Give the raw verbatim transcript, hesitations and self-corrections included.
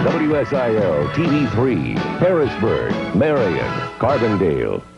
W S I L T V three, Harrisburg, Marion, Carbondale.